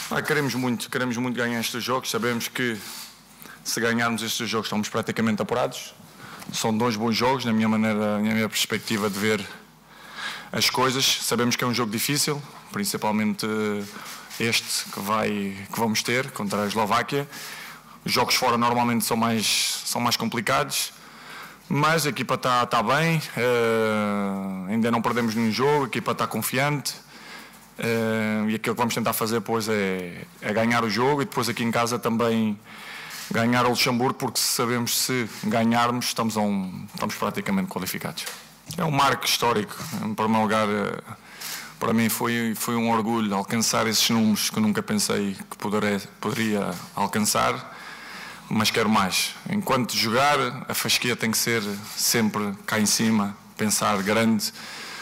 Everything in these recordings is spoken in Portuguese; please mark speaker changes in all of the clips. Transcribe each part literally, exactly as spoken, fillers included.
Speaker 1: Ah, queremos muito, queremos muito ganhar estes jogos. Sabemos que se ganharmos estes jogos estamos praticamente apurados. São dois bons jogos, na minha maneira, na minha perspectiva de ver as coisas. Sabemos que é um jogo difícil, principalmente este que, vai, que vamos ter contra a Eslováquia. Os jogos fora normalmente são mais, são mais complicados, mas a equipa está tá bem, uh, ainda não perdemos nenhum jogo, a equipa está confiante. Uh, e aquilo que vamos tentar fazer depois é, é ganhar o jogo e depois aqui em casa também ganhar o Luxemburgo, porque sabemos que se ganharmos estamos, a um, estamos praticamente qualificados. É um marco histórico. Em primeiro lugar, para mim foi, foi um orgulho alcançar esses números que nunca pensei que poderia, poderia alcançar, mas quero mais. Enquanto jogar, a fasquia tem que ser sempre cá em cima, pensar grande.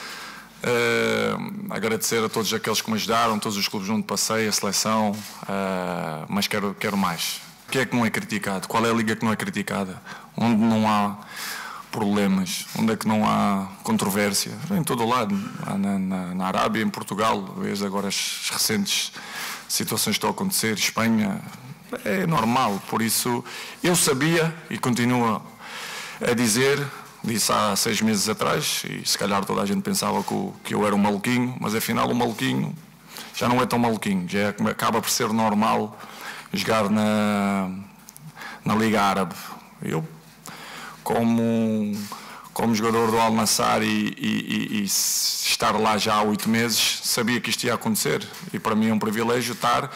Speaker 1: Uh, agradecer a todos aqueles que me ajudaram, todos os clubes onde passei, a seleção, uh, mas quero, quero mais. O que é que não é criticado? Qual é a liga que não é criticada? Onde não há problemas? Onde é que não há controvérsia? Em todo o lado, na, na, na Arábia, em Portugal, vejo agora as recentes situações que estão a acontecer, Espanha, é normal. Por isso, eu sabia e continuo a dizer, disse há seis meses atrás, e se calhar toda a gente pensava que, o, que eu era um maluquinho, mas afinal o maluquinho já não é tão maluquinho, já é, acaba por ser normal jogar na, na Liga Árabe. Eu, como, como jogador do Al-Nassr e, e, e, e estar lá já há oito meses, sabia que isto ia acontecer, e para mim é um privilégio estar,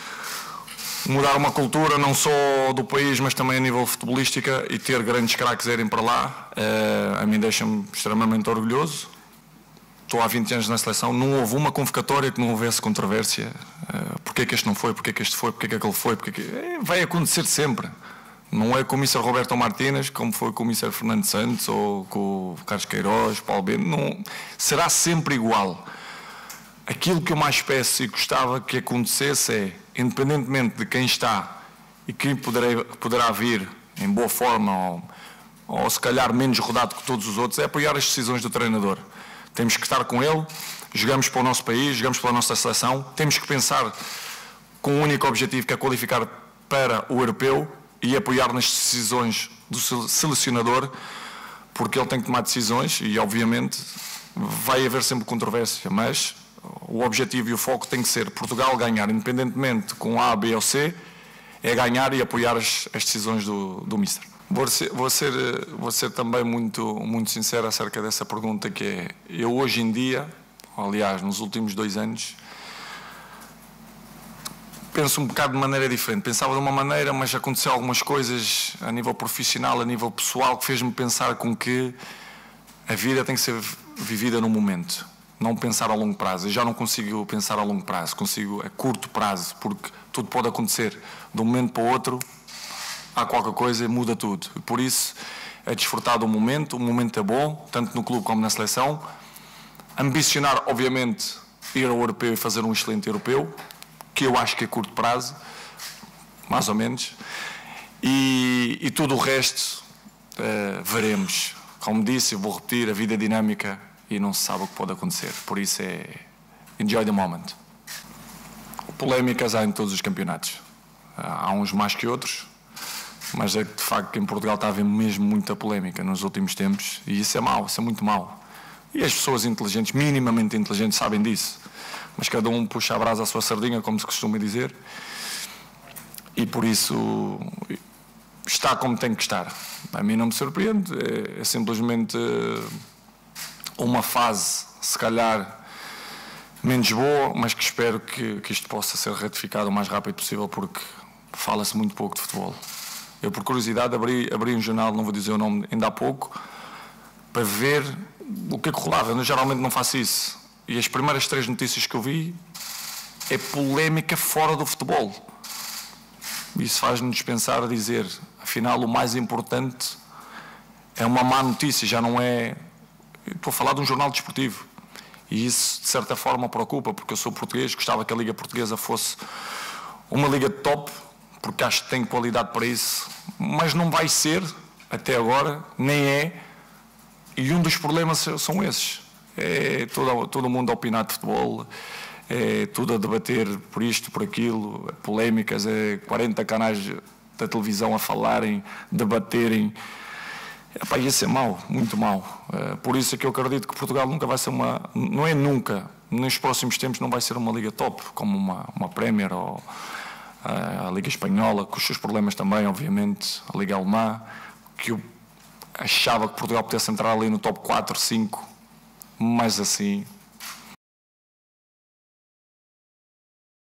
Speaker 1: mudar uma cultura não só do país, mas também a nível futebolística, e ter grandes craques a irem para lá, uh, a mim deixa-me extremamente orgulhoso. Estou há vinte anos na seleção, não houve uma convocatória que não houvesse controvérsia. Uh, porque é que este não foi, porque é que este foi, porque é que aquele foi, porque é que... É, vai acontecer sempre. Não é com o mister Roberto Martínez, como foi com o mister Fernando Santos, ou com o Carlos Queiroz, Paulo Bento, não... será sempre igual. Aquilo que eu mais peço e gostava que acontecesse é, independentemente de quem está e quem poderá, poderá vir em boa forma ou, ou se calhar menos rodado que todos os outros, é apoiar as decisões do treinador. Temos que estar com ele, jogamos para o nosso país, jogamos pela nossa seleção, temos que pensar com um único objetivo, que é qualificar para o europeu, e apoiar nas decisões do selecionador, porque ele tem que tomar decisões e obviamente vai haver sempre controvérsia, mas o objetivo e o foco tem que ser Portugal ganhar, independentemente com A, B ou C, é ganhar e apoiar as, as decisões do, do mister. Vou ser, vou, ser, vou ser também muito, muito sincero acerca dessa pergunta, que é, eu hoje em dia, aliás, nos últimos dois anos, penso um bocado de maneira diferente. Pensava de uma maneira, mas aconteceu algumas coisas a nível profissional, a nível pessoal, que fez-me pensar com que a vida tem que ser vivida no momento. Não pensar a longo prazo. Eu já não consigo pensar a longo prazo, consigo a curto prazo, porque tudo pode acontecer de um momento para o outro, há qualquer coisa e muda tudo. E por isso, é desfrutar do momento, o momento é bom, tanto no clube como na seleção. Ambicionar, obviamente, ir ao europeu e fazer um excelente europeu, que eu acho que é curto prazo, mais ou menos. E, e tudo o resto, uh, veremos. Como disse, eu vou repetir, a vida é dinâmica e não se sabe o que pode acontecer. Por isso é enjoy the moment. Polémicas há em todos os campeonatos. Há uns mais que outros, mas é que de facto em Portugal está a haver mesmo muita polémica nos últimos tempos, e isso é mau, isso é muito mau. E as pessoas inteligentes, minimamente inteligentes, sabem disso. Mas cada um puxa a brasa à sua sardinha, como se costuma dizer, e por isso está como tem que estar. A mim não me surpreende, é, é simplesmente uma fase, se calhar, menos boa, mas que espero que, que isto possa ser retificado o mais rápido possível, porque fala-se muito pouco de futebol. Eu, por curiosidade, abri, abri um jornal, não vou dizer o nome ainda há pouco, para ver o que é que rolava. Eu geralmente não faço isso. E as primeiras três notícias que eu vi é polémica fora do futebol. Isso faz-nos pensar a dizer, afinal, o mais importante é uma má notícia, já não é... Estou a falar de um jornal desportivo. E isso, de certa forma, preocupa, porque eu sou português, gostava que a Liga Portuguesa fosse uma liga de top, porque acho que tem qualidade para isso, mas não vai ser, até agora, nem é, e um dos problemas são esses. É todo, todo mundo a opinar de futebol, é tudo a debater por isto, por aquilo, polémicas, é quarenta canais da televisão a falarem, debaterem. Epá, ia ser mau, muito mau. Por isso é que eu acredito que Portugal nunca vai ser uma... Não é nunca, nos próximos tempos não vai ser uma liga top, como uma, uma Premier ou a, a Liga Espanhola, com os seus problemas também, obviamente, a Liga Alemã, que eu achava que Portugal pudesse entrar ali no top quatro, cinco, mas assim...